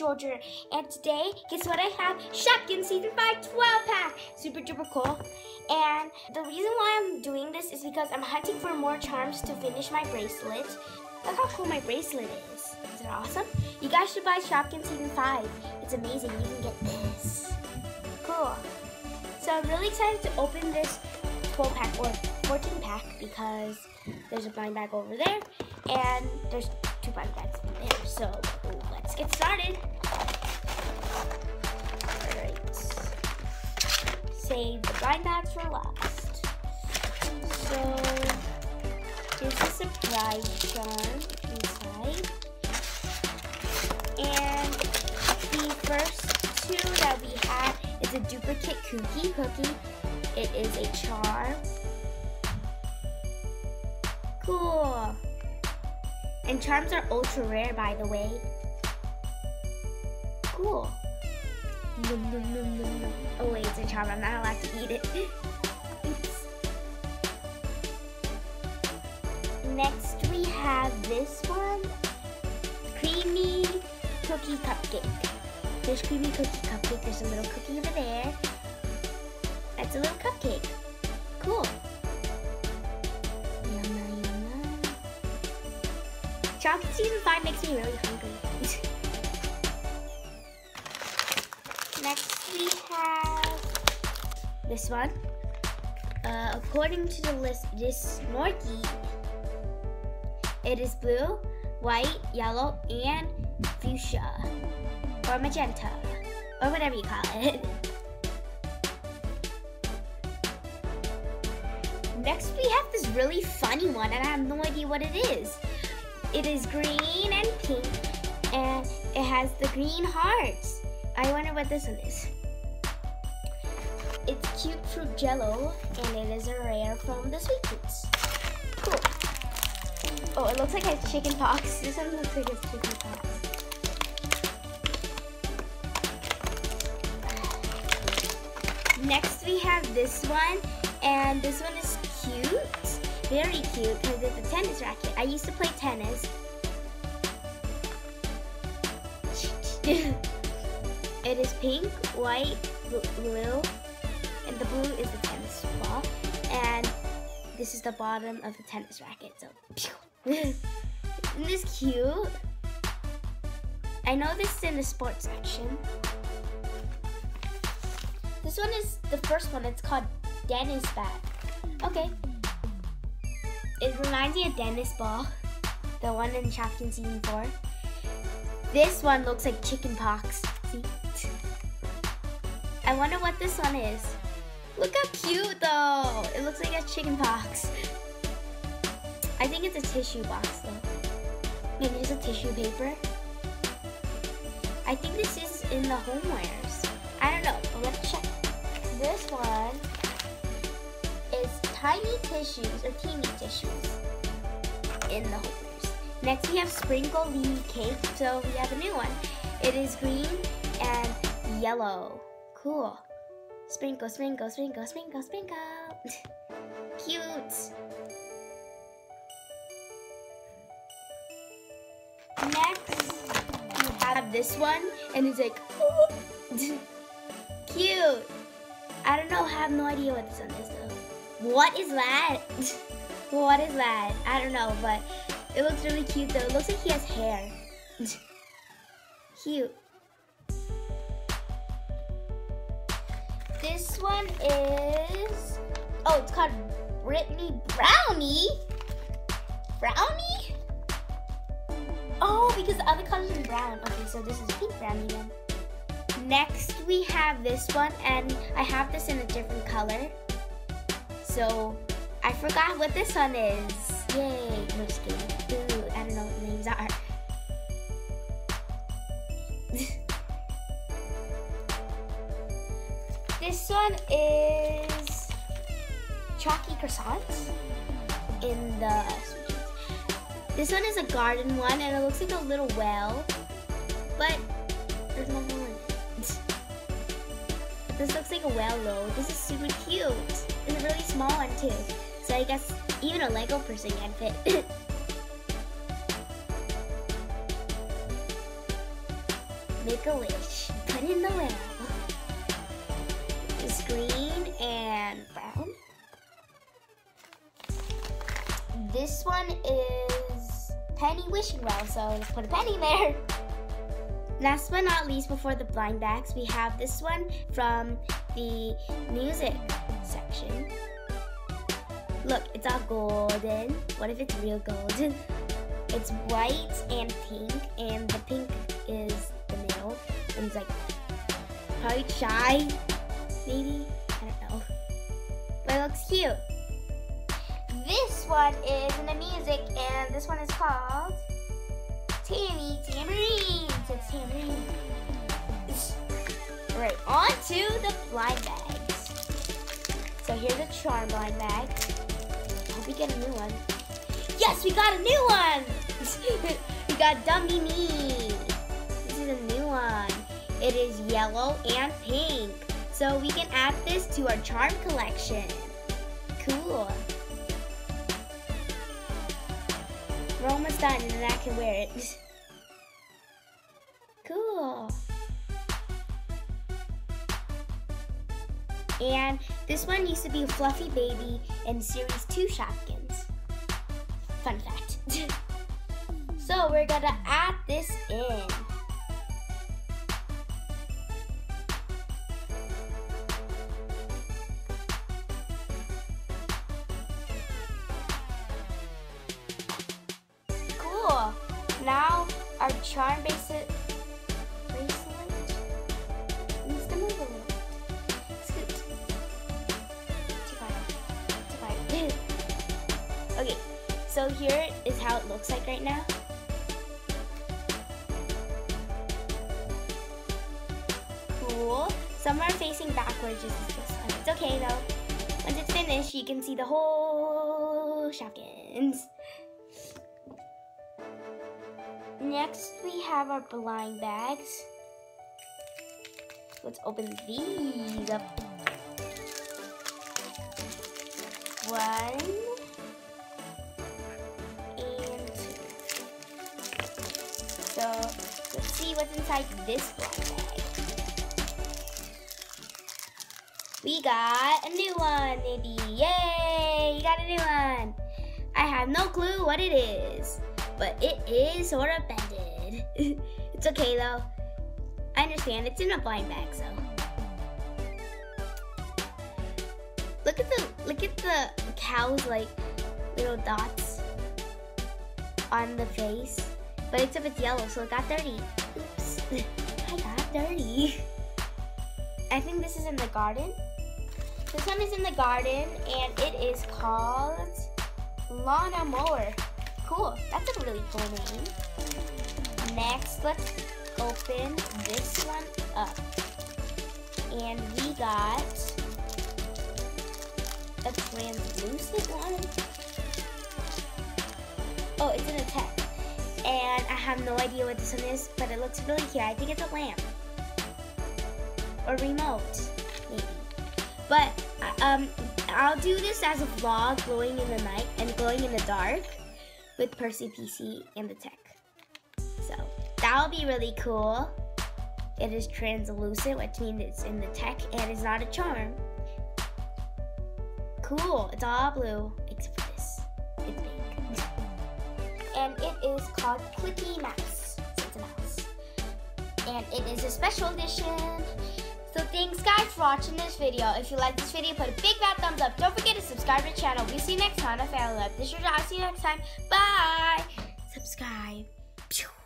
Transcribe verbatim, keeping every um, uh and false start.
Soldier. And today, guess what I have? Shopkins Season five twelve pack. Super duper cool. And the reason why I'm doing this is because I'm hunting for more charms to finish my bracelet. Look how cool my bracelet is. Isn't it awesome? You guys should buy Shopkins Season five. It's amazing. You can get this. Cool. So I'm really excited to open this twelve pack or fourteen pack because there's a blind bag over there and there's two blind bags in there. So let's get started. Alright. Save the blind bags for last. So here's a surprise charm inside. And the first two that we have is a duplicate Kooky Cookie. It is a charm. Cool. And charms are ultra rare, by the way. Cool. Nom, nom, nom, nom, nom. Oh wait, it's a charm. I'm not allowed to eat it. Oops. Next we have this one. Creamy Cookie Cupcake. There's Creamy Cookie Cupcake. There's a little cookie over there. That's a little cupcake. Cool. Shopkins Season five makes me really hungry. Next we have this one. Uh, according to the list, it is Snorky. It is blue, white, yellow, and fuchsia. Or magenta. Or whatever you call it. Next we have this really funny one and I have no idea what it is. It is green and pink, and it has the green hearts. I wonder what this one is. It's cute fruit jello, and it is a rare from the Sweet Fruits. Cool. Oh, it looks like it has chicken pox. This one looks like it's chicken pox. Next we have this one, and this one is cute. Very cute because it's a tennis racket. I used to play tennis. It is pink, white, blue, and the blue is the tennis ball. And this is the bottom of the tennis racket. So, isn't this cute? I know this is in the sports section. This one is the first one. It's called Dennis Bat. Okay. It reminds me of Dennis Ball, the one in Shopkins Season four. This one looks like chicken pox. See? I wonder what this one is. Look how cute though. It looks like a chicken pox. I think it's a tissue box though. Maybe it's a tissue paper. I think this is in the homewares. I don't know, but let's check. This one is tiny tissues or teeny tissues in the holders. Next we have Sprinkle Lee Cake. So we have a new one. It is green and yellow. Cool. Sprinkle, sprinkle, sprinkle, sprinkle, sprinkle. Cute. Next we have this one and it's like cute. I don't know, I have no idea what this one is though. What is that? What is that? I don't know, but it looks really cute though. It looks like he has hair. Cute. This one is, oh, it's called Brittany Brownie. Brownie? Oh, because the other colors are brown. Okay, so this is pink brownie then. Next we have this one, and I have this in a different color. So I forgot what this one is. Yay, we're just kidding. Ooh, I don't know what the names are. This one is Chalky Croissants in the sweet. This one is a garden one, and it looks like a little well, but there's no more in it. But this looks like a well though. This is super cute. It's a really small one too, so I guess even a Lego person can fit. Make a wish. Put in the well. It's green and brown. This one is penny wishing well, so let's put a penny there. Last but not least, before the blind bags, we have this one from the music section. Look, it's all golden. What if it's real golden? It's white and pink, and the pink is the male, and it's like probably shy, maybe? I don't know. But it looks cute. This one is in the music, and this one is called Tammy Tambourine. So it's tambourine. Right, on to the blind bags. So here's a charm blind bag. I hope we get a new one. Yes, we got a new one! We got Dummy Me. This is a new one. It is yellow and pink. So we can add this to our charm collection. Cool. We're almost done and then I can wear it. Cool. And this one used to be a Fluffy Baby in Series two Shopkins. Fun fact. So we're gonna add this in. Cool. Now our charm bracelet bracelet needs to move a little. Scoot. Too far. Too far. Okay. So here is how it looks like right now. Cool. Some are facing backwards, just as this one. It's okay though. Once it's finished, you can see the whole Shopkins. Next, we have our blind bags. Let's open these up. One. So let's see what's inside this blind bag. We got a new one, maybe. Yay! You got a new one. I have no clue what it is, but it is sort of bended. It's okay though. I understand. It's in a blind bag, so. Look at the look at the cow's like little dots on the face. But except it's yellow, so it got dirty. Oops, I got dirty. I think this is in the garden. This one is in the garden, and it is called Lana Mower. Cool, that's a really cool name. Next, let's open this one up. And we got a translucent one. Oh, it's in a tech. And I have no idea what this one is, but it looks really cute. I think it's a lamp. Or remote, maybe. But um, I'll do this as a vlog, glowing in the night and glowing in the dark with Percy P C and the tech. So that'll be really cool. It is translucent, which means it's in the tech, and it's not a charm. Cool, it's all blue, except for this. It's pink. And it is called Clicky Mouse. So it's a mouse. And it is a special edition. So thanks guys for watching this video. If you like this video, put a big fat thumbs up. Don't forget to subscribe to the channel. We'll see you next time on Family Life. This is your I'll see you next time. Bye. Subscribe.